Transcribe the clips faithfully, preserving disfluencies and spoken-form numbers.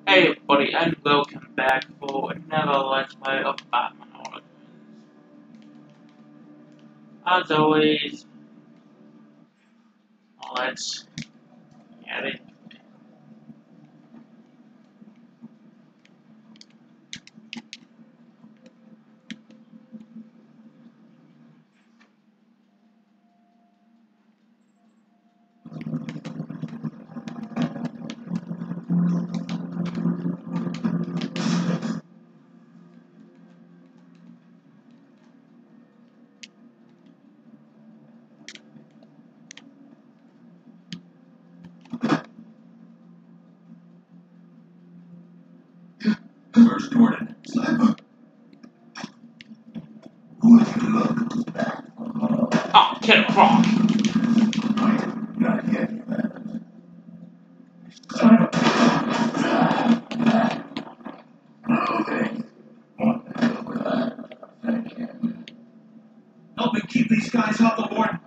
Hey everybody, and welcome back for another Let's Play of Batman Origins. As always, let's get it. First ordinance. Would you look back? Oh, Killer Croc! Not yet. Okay. Help me keep these guys off the board.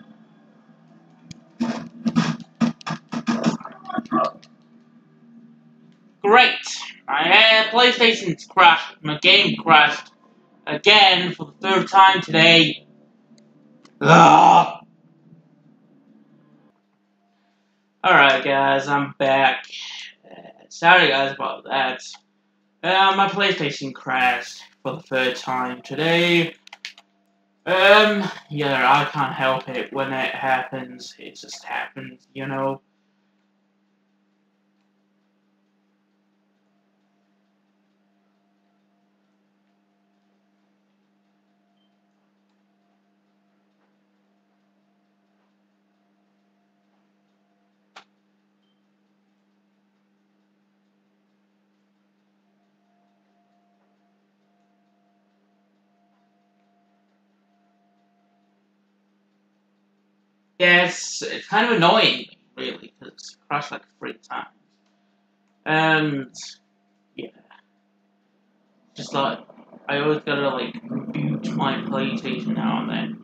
Great! My uh, PlayStation's crashed, my game crashed again for the third time today. Ugh. Alright guys, I'm back. Uh, sorry guys about that. Uh, my PlayStation crashed for the third time today. Um, yeah, I can't help it when it happens. It just happens, you know. Yeah, it's, it's kind of annoying, really, because it's crashed like three times. And, yeah. Just like, I always gotta, like, reboot my PlayStation now and then.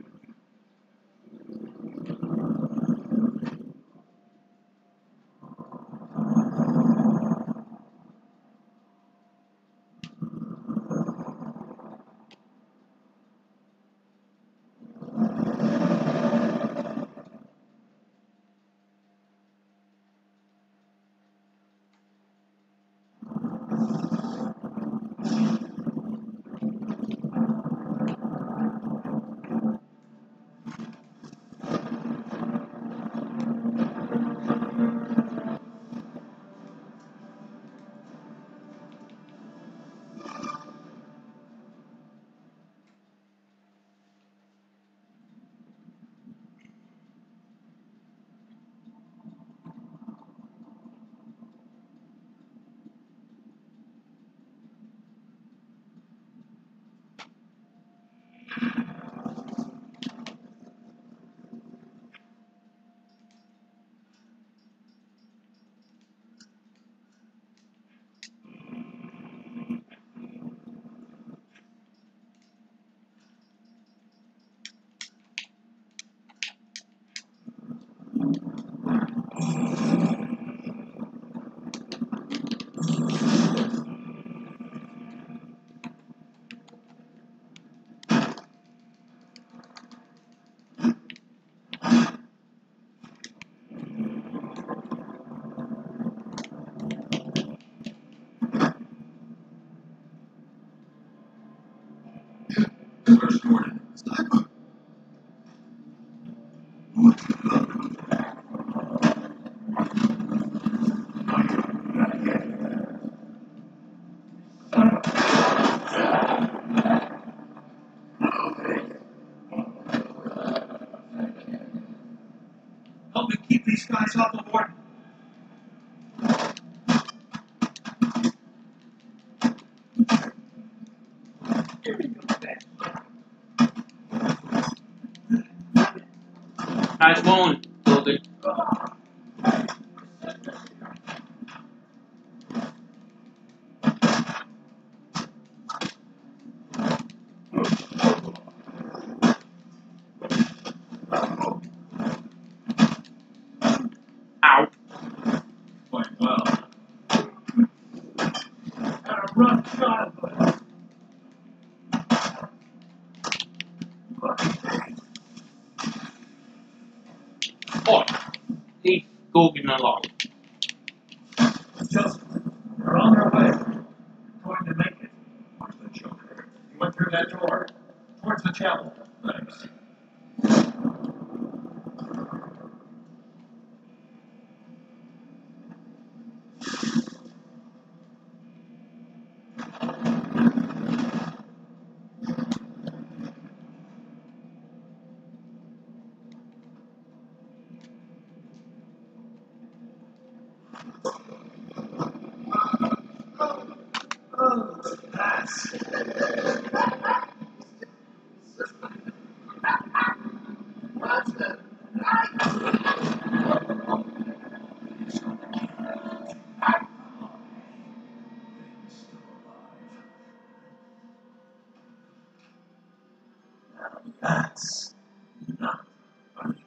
First ordinance. Would you look back? Not yet. Okay. Help me keep these guys off the board. Here we go. Nice one, Logan. Ow. Quite well. leave Gorgon alone. Just, we're on our way. We're going to make it. Where's the Joker? He went through that door. Towards the chapel. Thanks. Oh, that's... That's not funny.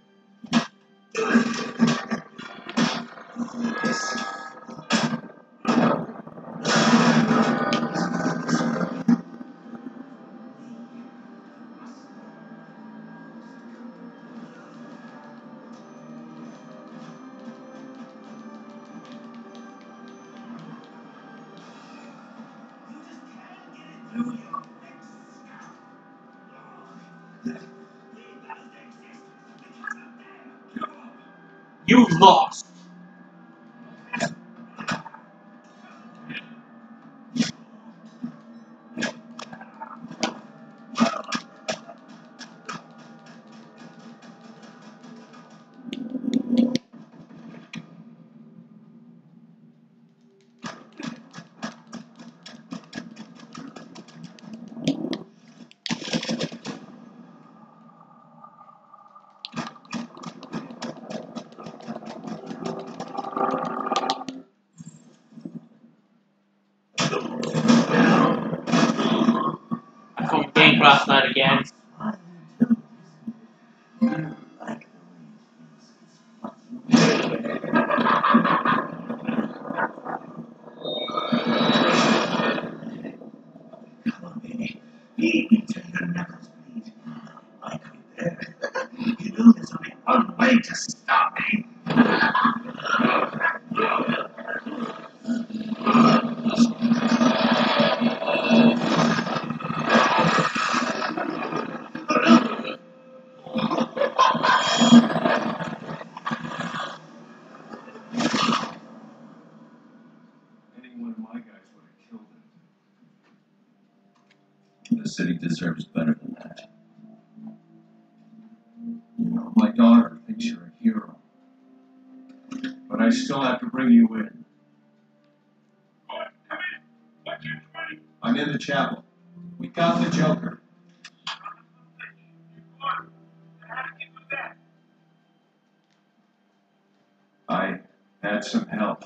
You lost. I called Game last night again. Beat me till your knuckles bleed. I could bear it. You know there's only one way to stop me. Any one of my guys would have killed him. The city deserves better than that. You know, my daughter thinks you're a hero. But I still have to bring you in. I'm in the chapel. We got the Joker. I had some help.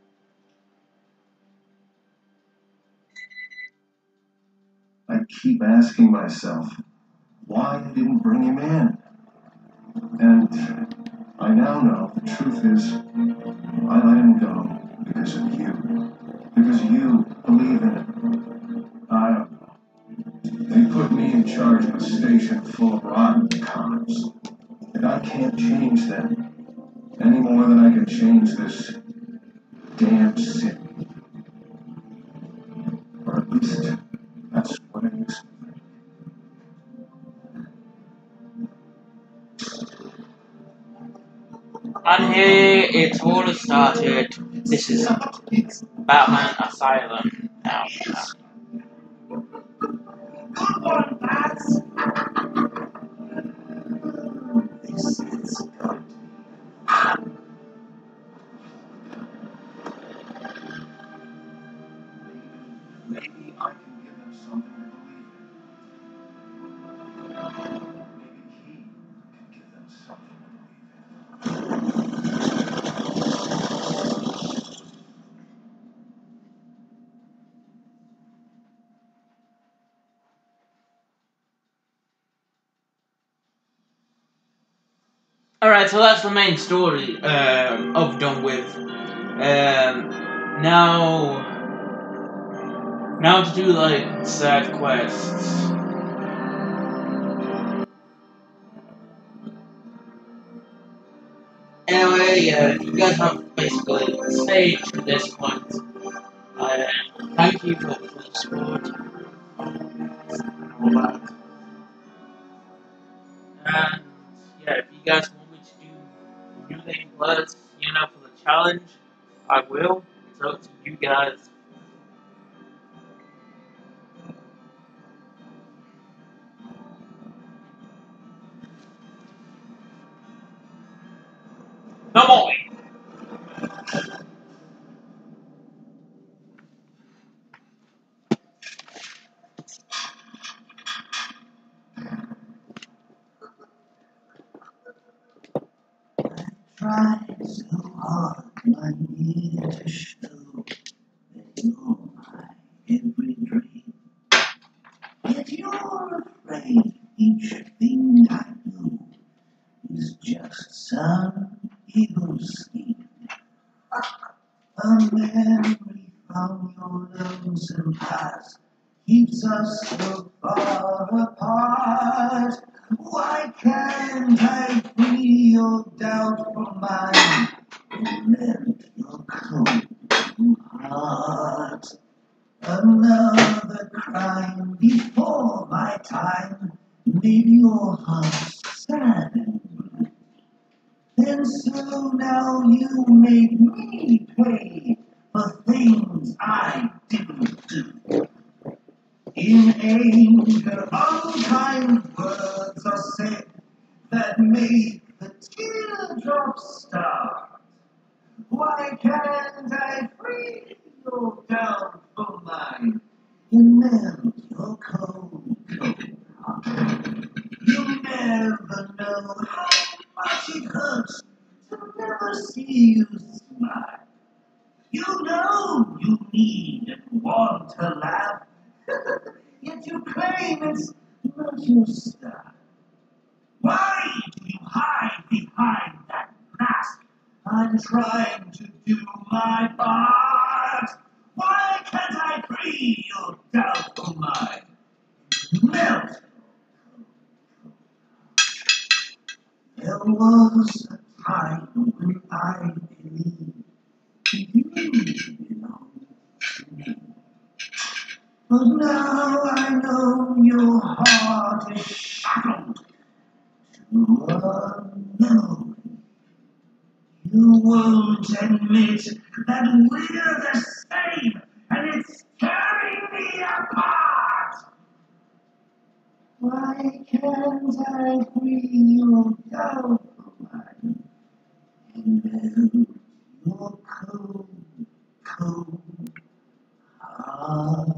I keep asking myself why I didn't bring him in. And I now know the truth is I let him go because of you. Because you believe in it. I don't know. They put me in charge of a station full of rotten cops. And I can't change them any more than I can change this damn city. Or at least that's what I used to think. And here it all started. This is Batman Asylum now. Good one, lads! This is good. Maybe I can give them something to believe in. Maybe he can give them something to believe in. Alright, so that's the main story um, of Done With. Um, now, now to do like side quests. Anyway, anyway, uh, you guys have basically stayed to this point. Uh, thank you for, for the support and all that. And yeah, if you guys want me to do New Game Plus, you know, for the challenge, I will. It's up to you guys. No more. Tried so hard, my dear, to show that you're my every dream. Yet you're afraid each thing I do is just some evil scheme. A memory from your lonesome past keeps us so far apart. Why can't I free your doubtful mind and melt your cold heart? Another crime before my time made your heart sad and blue. And so now you make me pay for things I didn't do. In anger, unkind words are said that make the teardrops start. Why can't I free your doubtful mind and melt your cold, cold heart? You never know how much it hurts to never see you smile. You know you need and want to laugh, yet you claim it's not your style. Why do you hide behind that mask? I'm trying to do my part. Why can't I free your doubtful mind? Melt. There was a time when I believed you belonged to me. But now I know your heart is shackled to a no. You won't admit that we're the same, and it's tearing me apart. Why can't I free your doubtful mind and melt your cold, cold heart?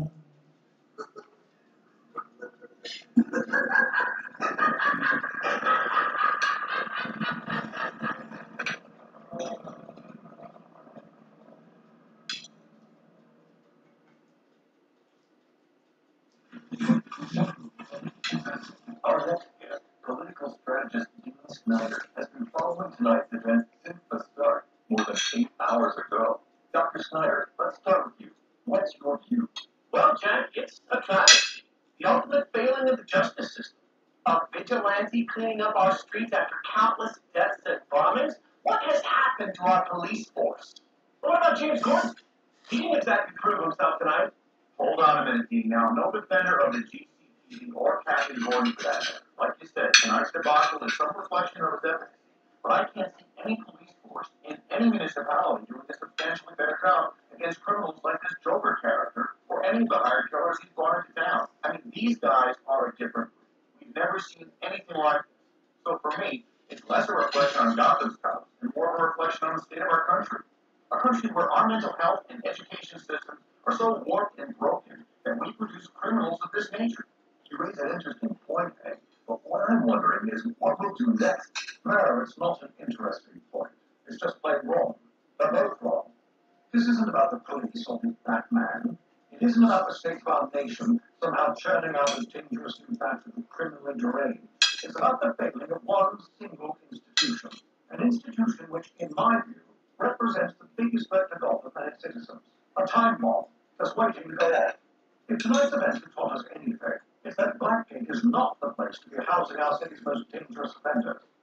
Our next guest, political strategist Dean Snyder, has been following tonight's event since the start, more than eight hours ago. Doctor Snyder, let's start with you. What's your view? Well, Jack, it's a travesty. The ultimate failing of the justice system. A vigilante cleaning up our streets after countless deaths and bombings? What has happened to our police force? Well, what about James Gordon? He didn't exactly prove himself tonight. Hold on a minute, Dean. Now, no defender of the G C P D or Captain Gordon for that matter. Like you said, tonight's debacle is some reflection of his efficacy. But I can't see any police force in any municipality doing a substantially better job against criminals like this Joker character or any of the hired killers he's brought into town. I mean, these guys are a different breed. We've never seen anything like this. So for me, it's less a reflection on Gotham's cops and more of a reflection on the state of our country. A country where our mental health and education systems are so warped and broken that we produce criminals of this nature. You raise an interesting point, Peg, but what I'm wondering is what we'll do next. No, it's not an interesting point. It's just plain wrong. They're both wrong. This isn't about the police or the Batman. It isn't about the state of our nation somehow churning out as dangerous new facts of the criminally deranged. It's about the failing of one single institution. An institution which, in my view, represents the biggest threat to Gotham and its citizens. A time bomb that's waiting to go off. If tonight's event has taught us anything, it's that Blackgate is not the place to be housing our city's most dangerous offenders.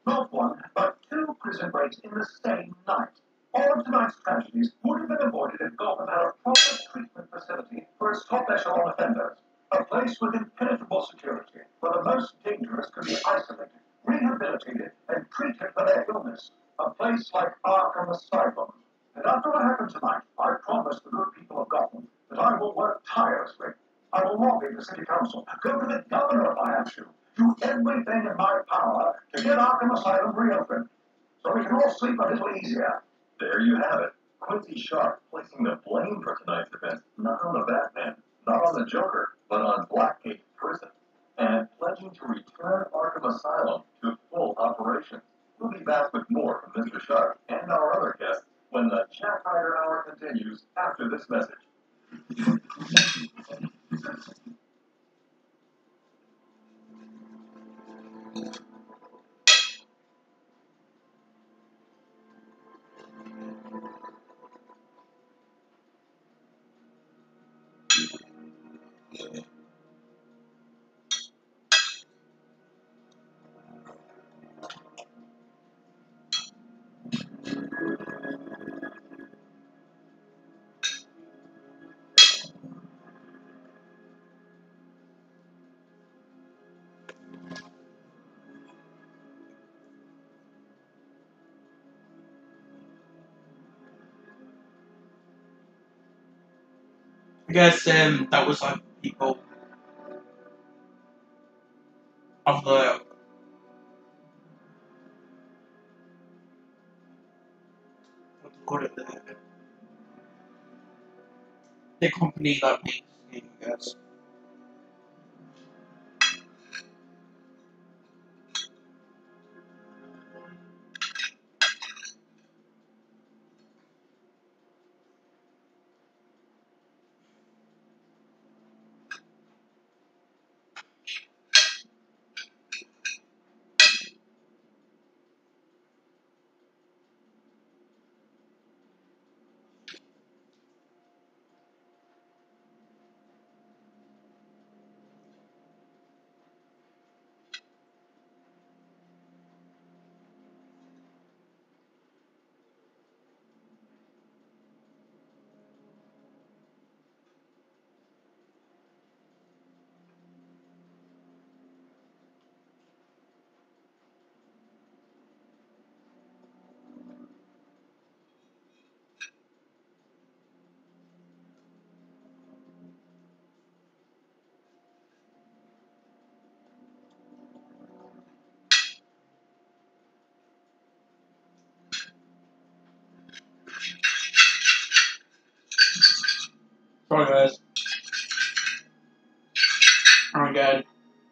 Not one, but two prison breaks in the same night. All of tonight's tragedies would have been avoided if Gotham had a proper treatment facility for its top echelon offenders. A place with impenetrable security, where the most dangerous could be isolated, rehabilitated, and treated for their illness. A place like Arkham Asylum. And after what happened tonight, I promise the good people of Gotham that I will work tirelessly. I will lobby the city council, go to the governor if I have to, do everything in my power to get Arkham Asylum reopened, so we can all sleep a little easier. There you have it. Quincy Sharp placing the blame for tonight's event not on the Batman, not on the Joker, but on Blackgate Prison, and pledging to return Arkham Asylum to full operation. We'll be back with more from Mister Sharp and our other guests when the Chat Rider Hour continues after this message. I guess um, that was like people of the what do you call it, the, the company that makes the game, I guess. Sorry guys. Oh my god.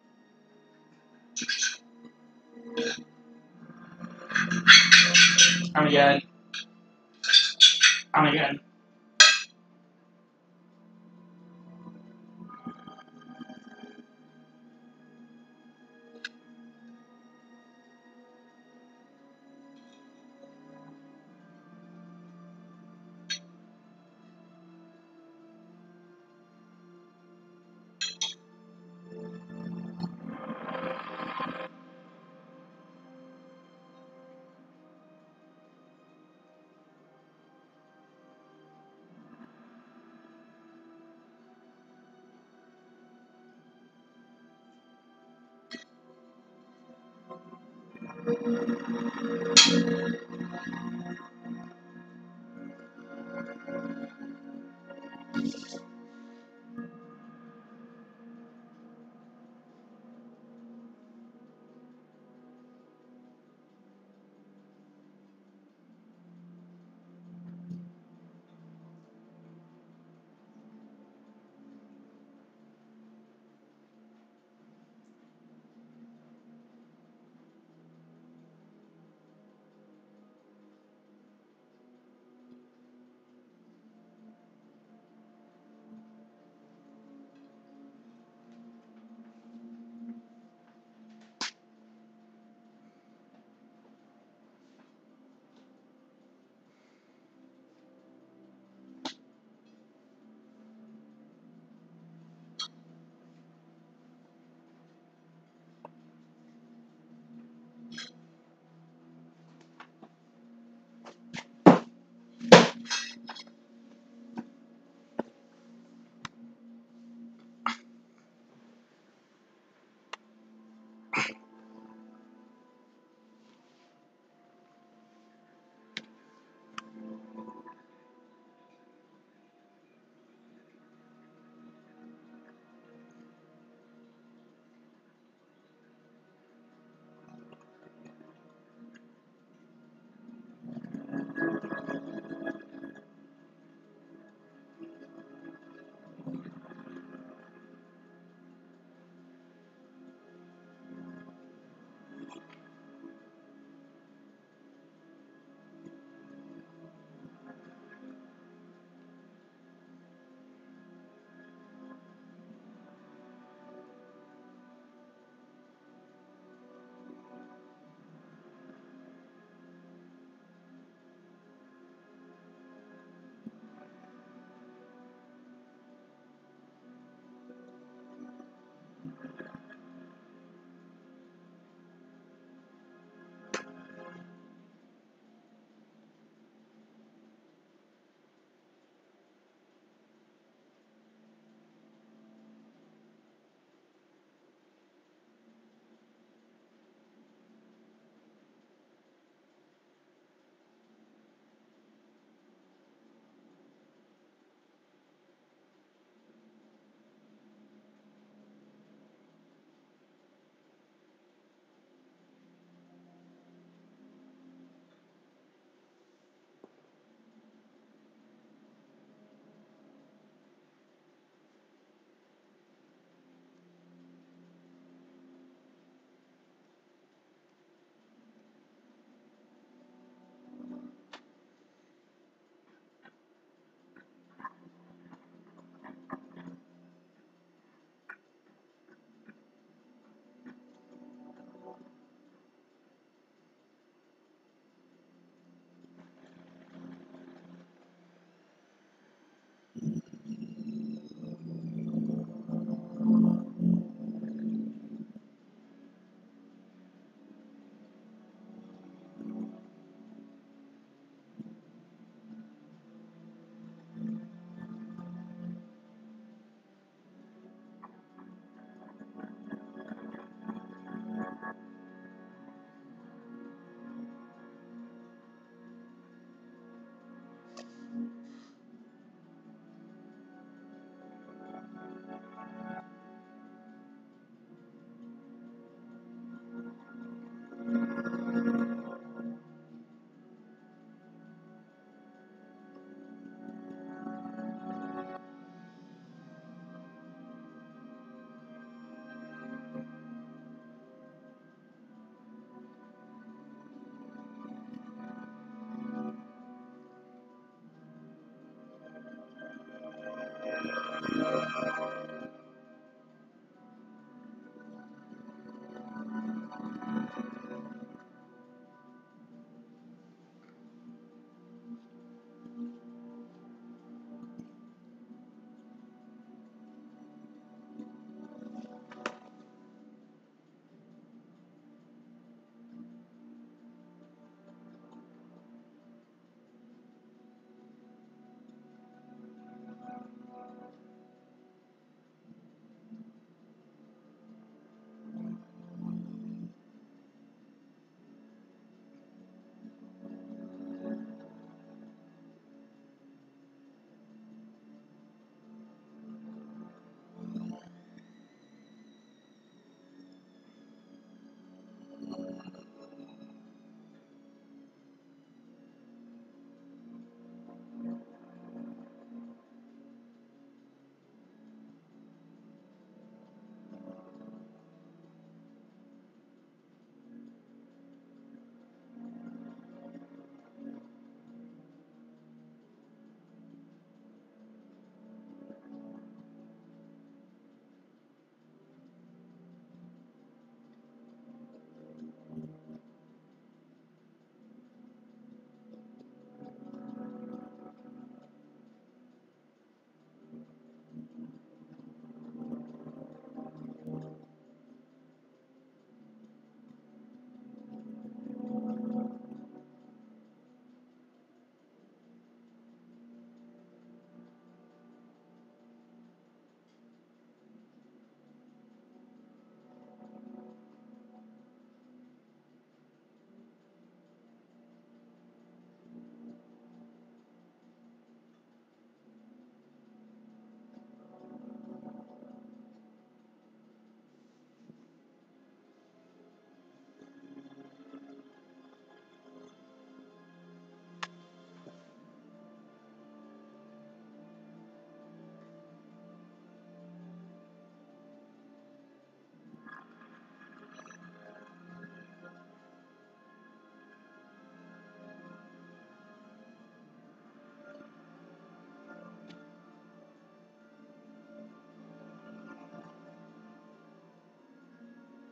And again. And again.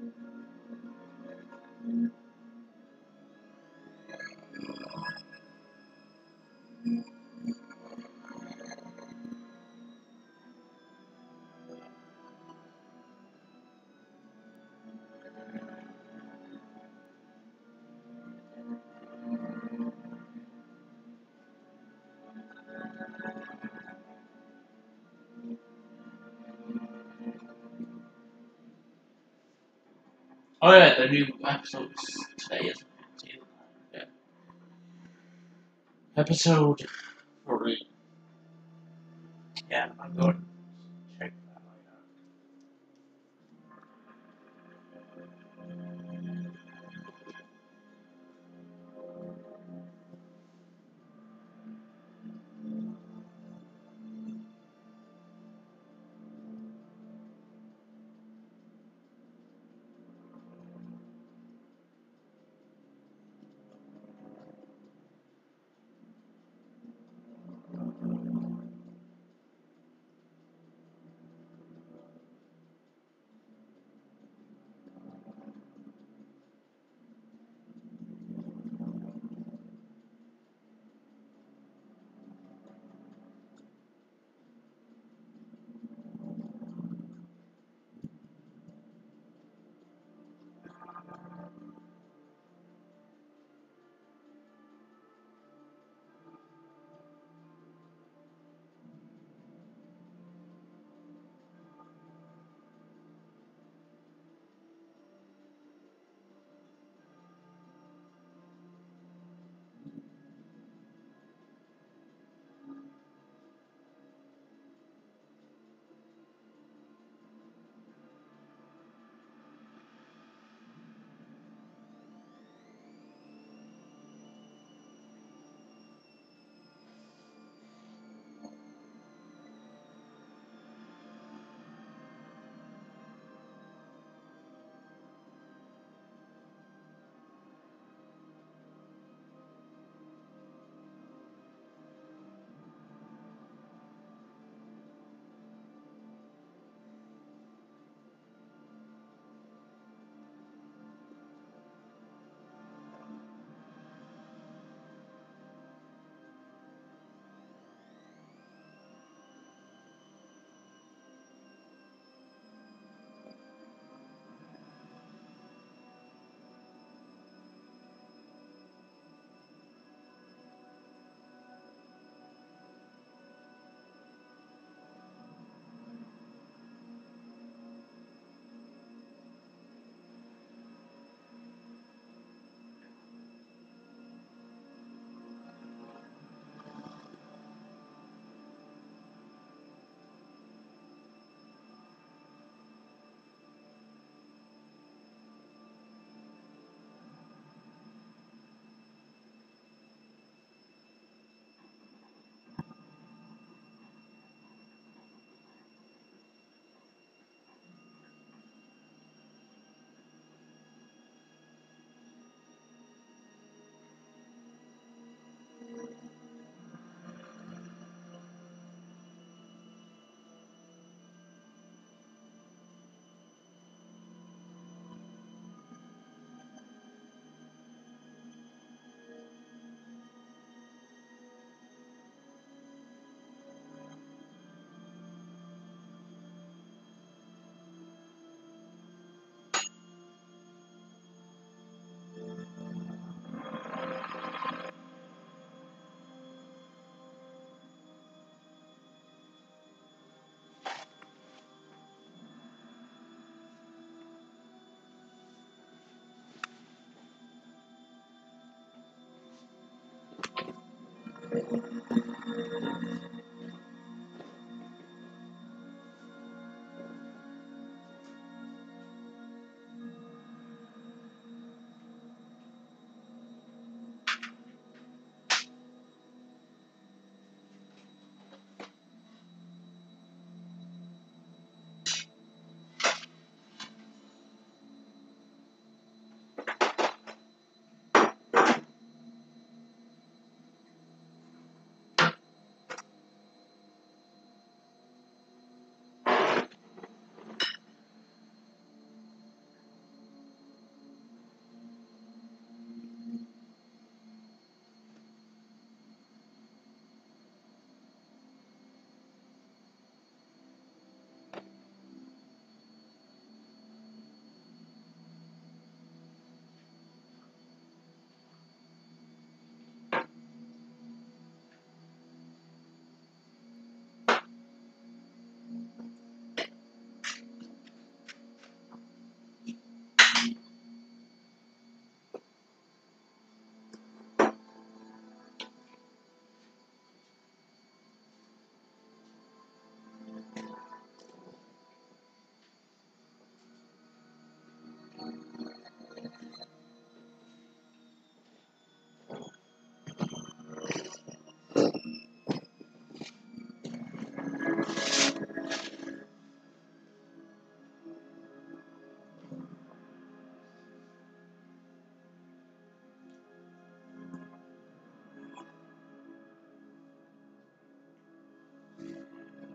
Oh yeah, the new episodes today is yeah. Episode three. Yeah, I'm going to check that out.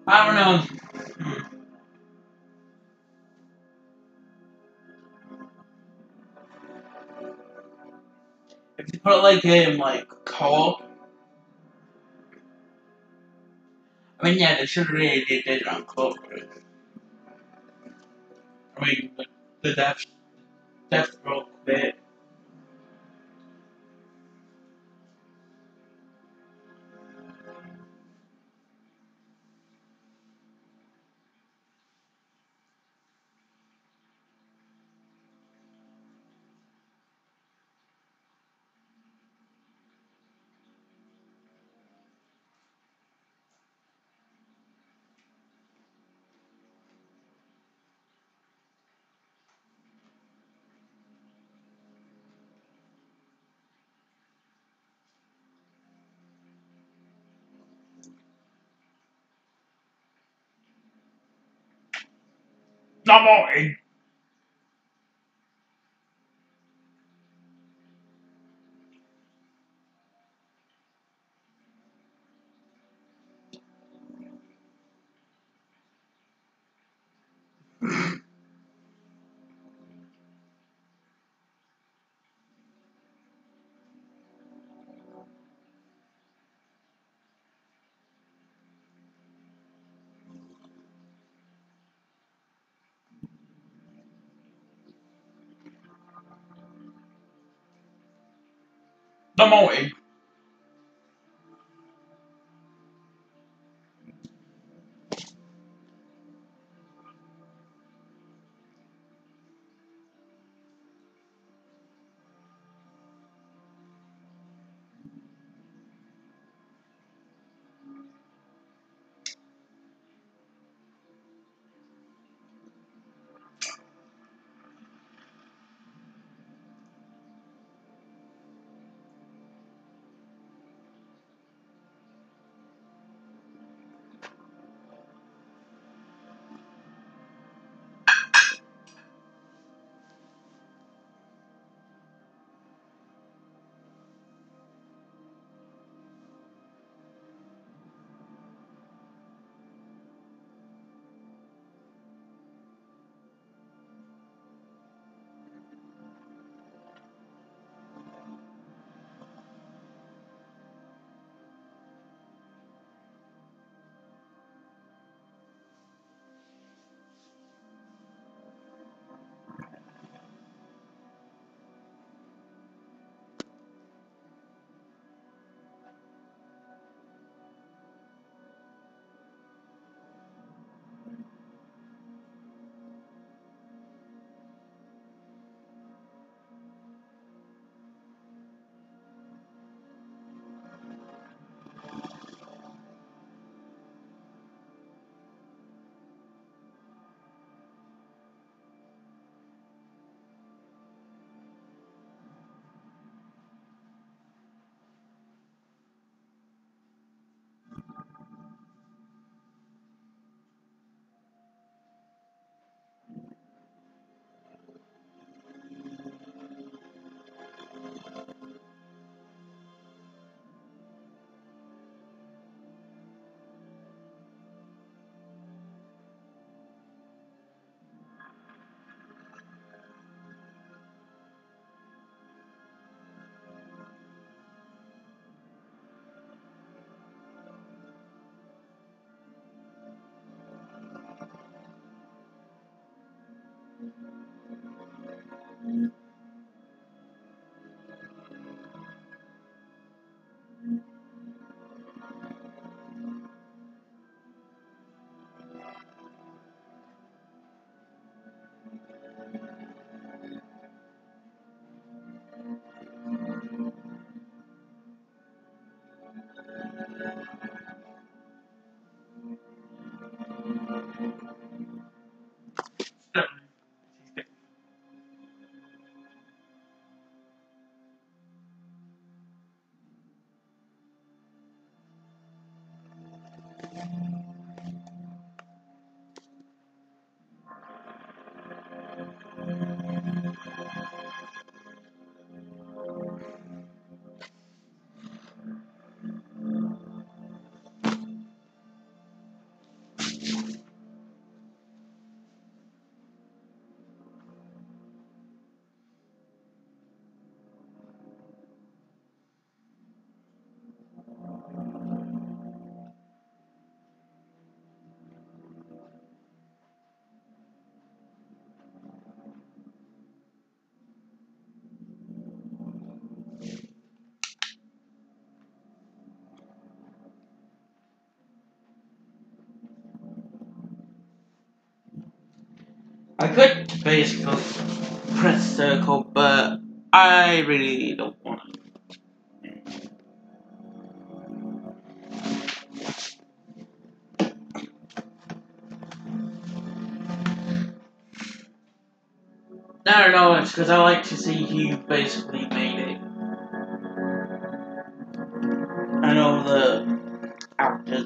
I don't know. Hmm. If you put it like in like co-op, I mean, yeah, they should have really did it on co-op. Right? I mean, the, the death, death broke bit. No more. No more. I could basically press circle, but I really don't want to. No, no, it's because I like to see who basically made it. I know the actors.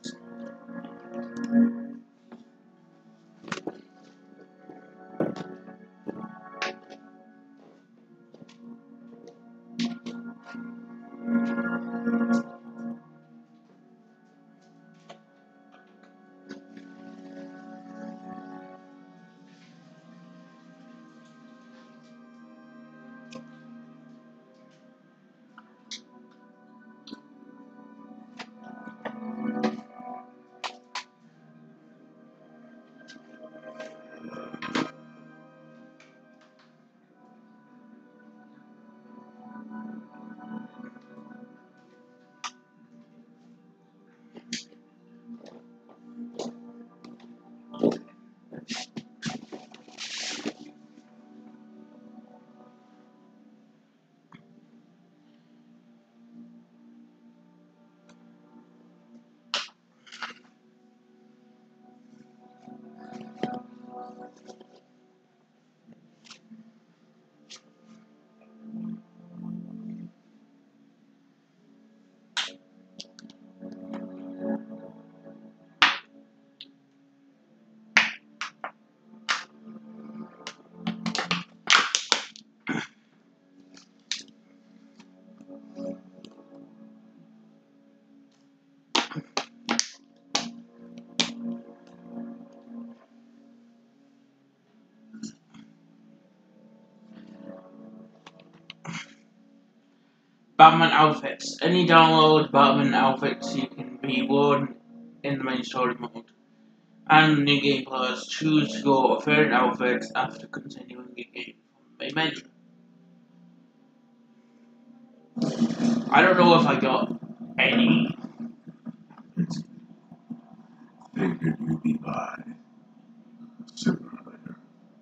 Batman outfits. Any download Batman outfits you can be worn in the main story mode. And new game players choose to go favorite outfits after continuing the game from the main menu. I don't know if I got any. Figured you'd be by sooner or later.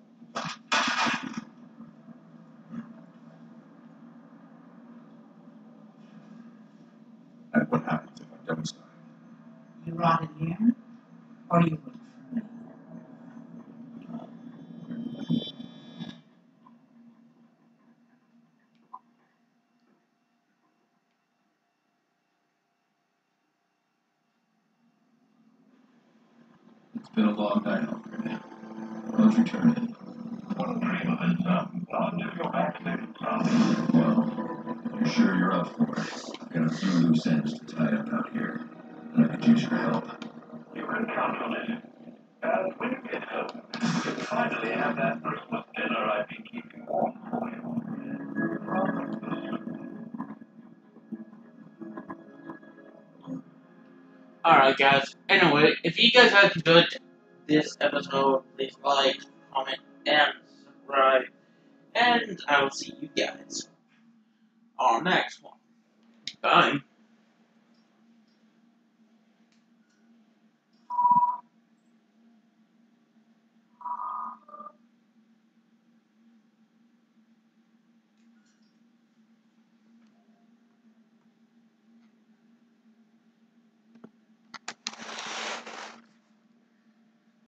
And what happens if I don't start? You rot in here, or you look for me? It's been a long night out there. Don't you turn in. What a dream of it, son. Not if you're vaccinated, son. Well, you're sure you're up for it? I've got a few loose ends to tie up out here, and I could use your help. You can count on it. And when you get home, you'll finally have that Christmas dinner I've been keeping warm for you. Alright guys, anyway, if you guys have enjoyed this episode, please like, comment, and subscribe. And I will see you guys on the next one. Bye.